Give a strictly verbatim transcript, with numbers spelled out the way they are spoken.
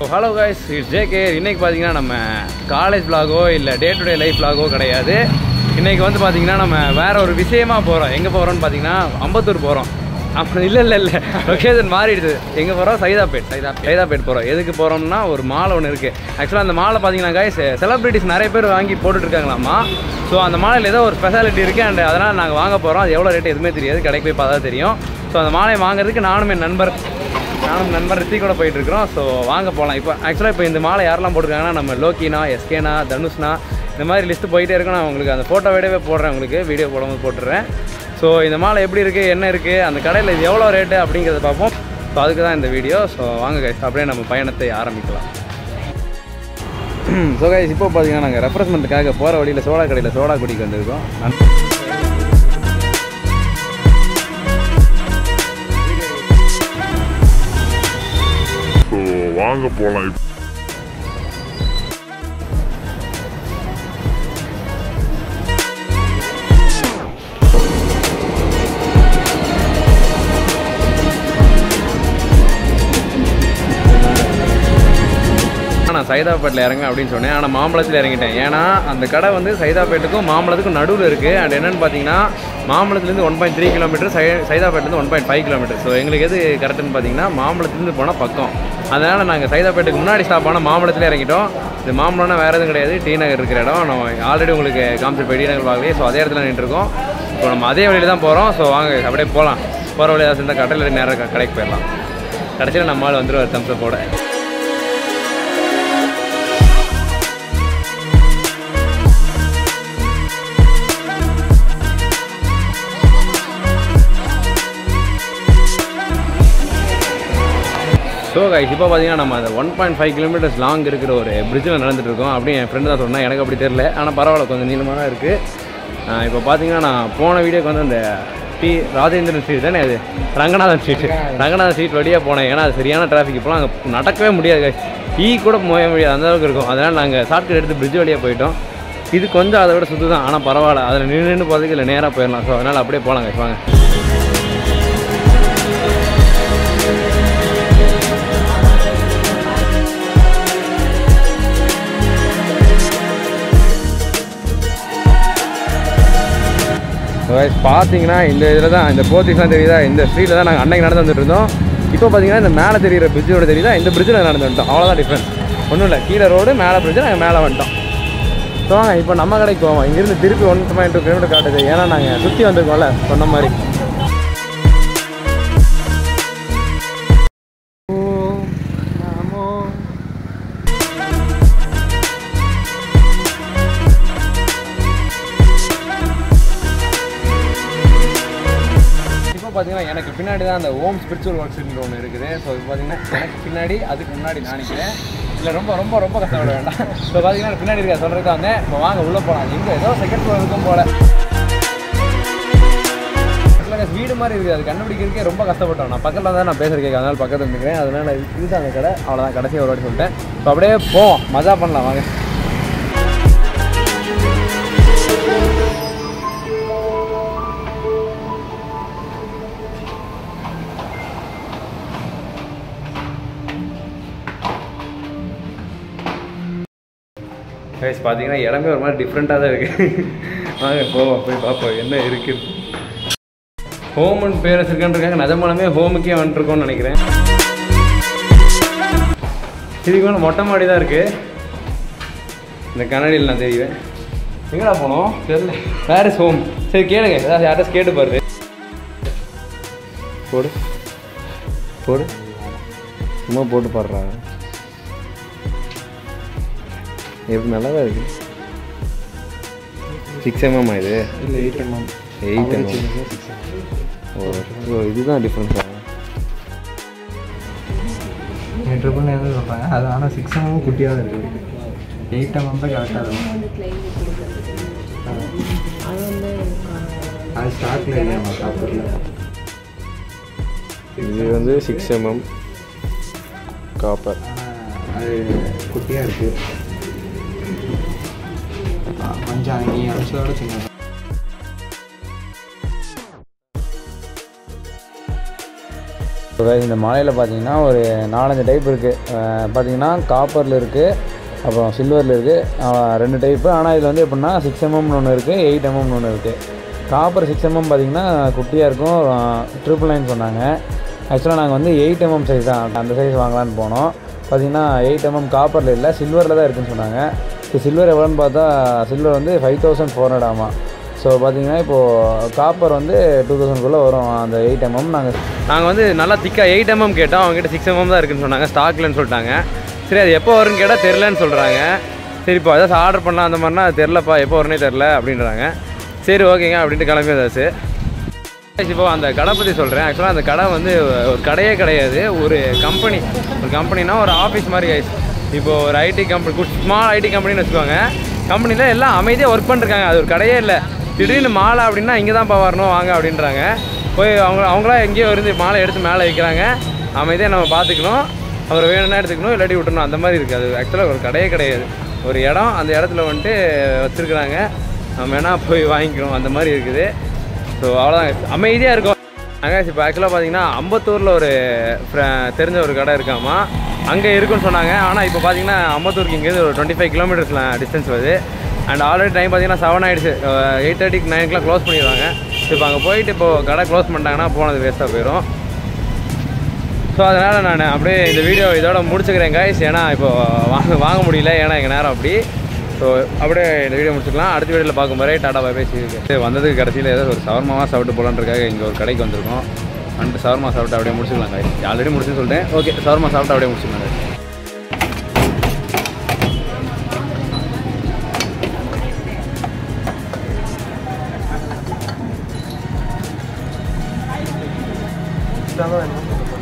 Hello guys, it's JK. இன்றைக்கி பார்த்தீங்கன்னா நம்ம காலேஜ் vlog-ஓ இல்லை டே டு டே லைஃப் vlog-ஓ கிடையாது. இன்றைக்கி வந்து பார்த்திங்கன்னா நம்ம வேறு ஒரு விஷயமாக போகிறோம். எங்கே போகிறோம்னு பார்த்தீங்கன்னா அம்பத்தூர் போகிறோம். அப்போ இல்லை இல்லை இல்லை லொக்கேஷன் மாறிடுது. எங்கே போகிறோம்? சைதாப்பேட். சைதா சைதாப்பேட் போகிறோம். எதுக்கு போகிறோம்னா ஒரு மாலை ஒன்று இருக்குது. ஆக்சுவலாக அந்த மாலை பார்த்தீங்கன்னா கைஸ் செலிப்ரிட்டிஸ் நிறைய பேர் வாங்கி போட்டுட்ருக்காங்களாம்மா. ஸோ அந்த மாலையில் ஏதோ ஒரு ஸ்பெஷாலிட்டி இருக்குது. அண்ட் அதனால் நாங்கள் வாங்க போகிறோம். அது எவ்வளோ ரேட்டு எதுவுமே தெரியாது, கடைக்கு போய் பார்த்தா தெரியும். ஸோ அந்த மாலையை வாங்குறதுக்கு நானும் என் நண்பர் நானும் நண்பர் ரித்தி கூட போயிட்டுருக்கிறோம். ஸோ வாங்க போகலாம். இப்போ ஆக்சுவலாக இப்போ இந்த மாலை யாரெல்லாம் போட்டிருக்காங்கன்னா நம்ம லோக்கினா, எஸ்கேனா, தனுஷ்னா, இந்த மாதிரி லிஸ்ட்டு போயிட்டே இருக்கும். நான் உங்களுக்கு அந்த ஃபோட்டோ வீடியோவே போடுறேன், உங்களுக்கு வீடியோ போடும்போது போட்டுடுறேன். ஸோ இந்த மாலை எப்படி இருக்குது, என்ன இருக்குது, அந்த கடையில் இது எவ்வளோ ரேட்டு அப்படிங்கிறத பார்ப்போம். ஸோ அதுக்கு தான் இந்த வீடியோ. ஸோ வாங்க கைஸ், அப்படியே நம்ம பயணத்தை ஆரம்பிக்கலாம். ஸோ கைஸ், இப்போ பார்த்தீங்கன்னா நாங்கள் ரெஃப்ரெஷ்மெண்ட்டுக்காக போகிற வழியில் சோடா கடையில் சோடா குடிக்கு வந்திருக்கோம். வாங்க போலாம். நான் சைதாப்பேட்டில் இறங்க அப்படின்னு சொன்னேன், ஆனால் மாம்பழத்தில் இறங்கிட்டேன். ஏன்னா அந்த கடை வந்து சைதாப்பேட்டுக்கும் மாம்பழத்துக்கும் நடுவில் இருக்குது. அண்ட் என்னென்னு பார்த்தீங்கன்னா மாம்பழத்துலேருந்து ஒன் பாயிண்ட் த்ரீ கிலோமீட்டர், சை சைதாப்பேட்லேருந்து one point five kilometre. So எங்களுக்கு எது கரெக்டுன்னு பார்த்தீங்கன்னா மாம்பழத்துலேருந்து போனால் பக்கம். அதனால் நாங்கள் சைதாப்பேட்டுக்கு முன்னாடி ஸ்டாப் ஆனால் மாம்பழத்தில் இறங்கிட்டோம். இது மாம்பழம்னா வேறு எதுவும் கிடையாது, டி நகர் இருக்கிற இடம். நம்ம ஆல்ரெடி உங்களுக்கு காமிச்சு போய் டி நகர் பார்க்கலையே. ஸோ அதே இடத்துல நின்றுருக்கோம். ஸோ நம்ம அதே வழியில் தான் போகிறோம். ஸோ வாங்க அப்படியே போகலாம். போகிற வழியாக சேர்ந்தால் கடையில் நேரம் கடைக்கு போயிடலாம். கடைசியில் நம்ம ஆள் வந்துடுவார் தம்ஸ் போட. ஸோ கைஸ், இப்போ பார்த்தீங்கன்னா நம்ம அந்த one point five kilometres long இருக்கிற ஒரு பிரிட்ஜில் நடந்துட்டு இருக்கோம். அப்படின்னு என் ஃப்ரெண்டு தான் சொன்னேன், எனக்கு அப்படி தெரியல. ஆனால் பரவாயில்ல, கொஞ்சம் நீளமாக தான் இருக்குது. இப்போ பார்த்தீங்கன்னா நான் போன வீடியோக்கு வந்து அந்த டி ராஜேந்திரன் ஸ்ட்ரீட் தானே, அது ரங்கநாதன் ஸ்ட்ரீட் ரங்கநாதன் ஸ்ட்ரீட் வழியாக போனேன். ஏன்னா அது சரியான டிராஃபிக். இப்போலாம் அங்கே நடக்கவே முடியாது கைஸ், டீ கூட போக முடியாது, அந்தளவுக்கு இருக்கும். அதனால் நாங்கள் ஷார்ட்கட் எடுத்து பிரிட்ஜ் வழியாக போயிட்டோம். இது கொஞ்சம் அதை விட சுற்று தான், ஆனால் பரவாயில்ல. அதில் நின்று நின்று போகிறதுக்கு இல்லை நேராக போயிடலாம். ஸோ அதனால் அப்படியே போகலாம் கைஸ், வாங்க. பார்த்தீங்கன்னா இந்த இதில் தான் இந்த போத்திஸ்லாம் தெரியுதா, இந்த ஸ்ட்ரீட்டில் தான் நாங்கள் அன்னைக்கு நடந்து வந்துட்டு இருந்தோம். இப்போ பார்த்தீங்கன்னா இந்த மேலே தெரிகிற பிரிட்ஜோட தெரியுதா, இந்த பிரிட்ஜில் நடந்து வந்துட்டோம். அவ்வளோதான் டிஃப்ரென்ஸ், ஒன்றும் இல்லை. கீழே ரோடு, மேலே பிரிட்ஜு, நாங்கள் மேலே வந்துட்டோம். ஸோ இப்போ நம்ம கடைக்கு போவோம். இங்கேருந்து திருப்பி ஒன் பாயிண்ட் டூ கிலோமீட்டர் காட்டுது. ஏன்னா நாங்கள் சுற்றி வந்திருக்கோம்ல, சொன்ன மாதிரி. பார்த்தீங்கன்னா எனக்கு பின்னாடி தான் அந்த ஓம் ஸ்பிரிச்சுவல் ஒர்க்ஸ்ன்ற ஒன்று இருக்குது. ஸோ இப்போ பார்த்தீங்கன்னா எனக்கு பின்னாடி, அதுக்கு முன்னாடி நான் நினைக்கிறேன். இல்லை ரொம்ப ரொம்ப ரொம்ப கஷ்டப்பட வேண்டாம். ஸோ பார்த்தீங்கன்னா பின்னாடி இருக்க சொல்கிறதுக்கு வந்தேன். இப்போ வாங்க உள்ளே போகலாம். எங்கே ஏதோ செகண்ட் ஃப்ளோர் இருக்கும் போல். வீடு மாதிரி இருக்குது, அது கண்டுபிடிக்கிறதுக்கே ரொம்ப கஷ்டப்பட்டோம். நான் பக்கத்தில் தான் நான் பேசுகிற கேட்க, அதனால் பக்கத்தில் இருந்துக்கிறேன். அதனால் இதுதான் அந்த கடை. அவ்வளோதான், கடைசியாக ஒரு வாட்டி சொல்லிட்டேன். ஸோ அப்படியே போவோம், மஜா பண்ணலாம் வாங்க. கைஸ் பார்த்தீங்கன்னா இடமே ஒரு மாதிரி டிஃப்ரெண்ட்டாக தான் இருக்குது. வாங்க போவோம், போய் பார்ப்போம் என்ன இருக்குது. ஹோம்னு பேர் வச்சுருக்கான்ருக்காங்க. நிஜமானமே ஹோமுக்கே வந்துட்டுருக்கோன்னு நினைக்கிறேன். இதுக்கு மேலே மொட்டை மாடி தான் இருக்குது. இந்த கண்ணாடியில் நான் தெரியுவேன். எங்கடா போனோம் தெரியல. Where is home. சரி கேளுங்க, ஏதாவது யார்ட்டாச்சும் கேட்டு பாருது. போடு போடு, சும்மா போட்டு பாடுறாங்க. எப்படி நல்லா தான் இருக்குது. சிக்ஸ் எம்எம் இது இல்லை எயிட் எம்எம் எயிட் எம்எம் ஓ, இதுதான் டிஃப்ரென்ஸா? ட்ரிபிள் எதுவும் சொல்கிறாங்க அது, ஆனால் சிக்ஸ் எம்எம் குட்டியாக தான் இருக்குது. எயிட் எம்எம் தான் கரெக்டாக இருக்கும். அது ஸ்டார்டில் இல்லையா ஷாப்பில். இது வந்து சிக்ஸ் எம்எம் காப்பர், அது குட்டியாக இருக்குது. கொஞ்சம் நீ அடிச்சதோட சின்னது. இந்த மாலையில் பார்த்தீங்கன்னா ஒரு நாலஞ்சு டைப் இருக்குது. பார்த்தீங்கன்னா காப்பரில் இருக்குது, அப்புறம் சில்வரில் இருக்குது, ரெண்டு டைப்பு. ஆனால் இதில் வந்து எப்படின்னா சிக்ஸ் எம்எம்னு ஒன்று இருக்குது, எயிட் எம்எம்னு ஒன்று இருக்குது. காப்பர் சிக்ஸ் எம்எம் பார்த்திங்கன்னா குட்டியாக இருக்கும், ட்ரிபிள் நைன் சொன்னாங்க. ஆக்சுவலாக நாங்கள் வந்து எயிட் எம்எம் சைஸ் தான், அந்த சைஸ் வாங்கலான்னு போனோம். பார்த்திங்கன்னா எயிட் எம்எம் காப்பரில் இல்லை, சில்வரில் தான் இருக்குதுன்னு சொன்னாங்க. இப்போ சில்வர் எவ்வளோன்னு பார்த்தா சில்வர் வந்து ஃபைவ் தௌசண்ட் ஃபோர் ஹண்ட்ரட் ஆமாம். ஸோ பார்த்திங்கன்னா இப்போது காப்பர் வந்து டூ தௌசண்ட்குள்ளே வரும் அந்த எயிட் எம்எம். நாங்கள் நாங்கள் வந்து நல்லா திக்காக எயிட் எம்எம் கேட்டோம், அவங்ககிட்ட சிக்ஸ் எம்எம் தான் இருக்குதுன்னு சொன்னாங்க, ஸ்டாக்லன்னு சொல்லிட்டாங்க. சரி அது எப்போ வரும்னு கேட்டால் தெரிலன்னு சொல்கிறாங்க. சரி இப்போ ஏதாச்சும் ஆர்டர் பண்ணலாம் அந்த மாதிரினா தெரிலப்பா, எப்போ வரும்னே தெரில அப்படின்றாங்க. சரி ஓகேங்க அப்படின்ட்டு கிளம்பி வந்தாச்சு. இப்போ அந்த கடை பற்றி சொல்கிறேன். ஆக்சுவலாக அந்த கடை வந்து ஒரு கடையே கிடையாது, ஒரு கம்பெனி. ஒரு கம்பெனினா ஒரு ஆஃபீஸ் மாதிரி கைஸ். இப்போது ஒரு IT company, good small IT கம்பெனின்னு வச்சுக்கோங்க. கம்பெனியில் எல்லாம் அமைதியாக ஒர்க் பண்ணிருக்காங்க, அது ஒரு கடையே இல்லை. திடீர்னு மாலை அப்படின்னா இங்கே தான்ப்பா வரணும் வாங்க அப்படின்றாங்க. போய் அவங்க அவங்களாம் எங்கேயோ இருந்து மாலை எடுத்து மேலே வைக்கிறாங்க, அமைதியாக நம்ம பார்த்துக்கணும், அப்புறம் வேணும்னா எடுத்துக்கணும், இல்லாட்டி விட்டுணும், அந்த மாதிரி இருக்குது. அது ஆக்சுவலாக ஒரு கடையே கிடையாது, ஒரு இடம். அந்த இடத்துல வந்துட்டு வச்சுருக்குறாங்க, நம்ம வேணால் போய் வாங்கிக்கணும், அந்த மாதிரி இருக்குது. ஸோ அவ்வளோதான், அமைதியாக இருக்கும். நாங்கள் இப்போ ஆக்சுவலாக பார்த்தீங்கன்னா அம்பத்தூரில் ஒரு தெரிஞ்ச ஒரு கடை இருக்காமா, அங்கே இருக்குன்னு சொன்னாங்க. ஆனால் இப்போ பார்த்தீங்கன்னா அம்பத்தூருக்கு இங்கேருந்து ஒரு டுவெண்ட்டி ஃபைவ் கிலோமீட்டர்ஸில் டிஸ்டன்ஸ் வருது. அண்ட் ஆல்ரெடி டைம் பார்த்தீங்கன்னா செவன் ஆகிடுச்சு, எயிட் தேர்ட்டிக்கு நைனுக்குலாம் க்ளோஸ் பண்ணிடுவாங்க. இப்போ அங்கே போயிட்டு இப்போது கடை க்ளோஸ் பண்ணிட்டாங்கன்னா போனது வேஸ்ட்டாக போயிடும். ஸோ அதனால் நான் அப்படியே இந்த வீடியோ இதோட முடிச்சுக்கிறேன் கைஸ். ஏன்னா இப்போது வாங்க வாங்க முடியல, ஏன்னா எங்கள் நேரம் அப்படி. ஸோ அப்படியே இந்த வீடியோ முடிச்சுக்கலாம். அடுத்த வீடியோவில் பார்க்கும் போதே டாடா பை பை செய்யுது. வந்ததுக்கு கடைசியில் ஏதோ ஒரு சவர்மாவாக சாப்பிட்டு போகலான்றக்காக இங்கே ஒரு கடைக்கு வந்திருக்கோம். அண்டு சவர்மா சாப்பிட்டு அப்படியே முடிச்சுக்கலாம் கைஸ். ஆல்ரெடி முடிச்சுன்னு சொல்லிட்டேன். ஓகே, சவர்மா சாப்பிட்டு அப்படியே முடிச்சுக்கலாம் கைஸ். தான்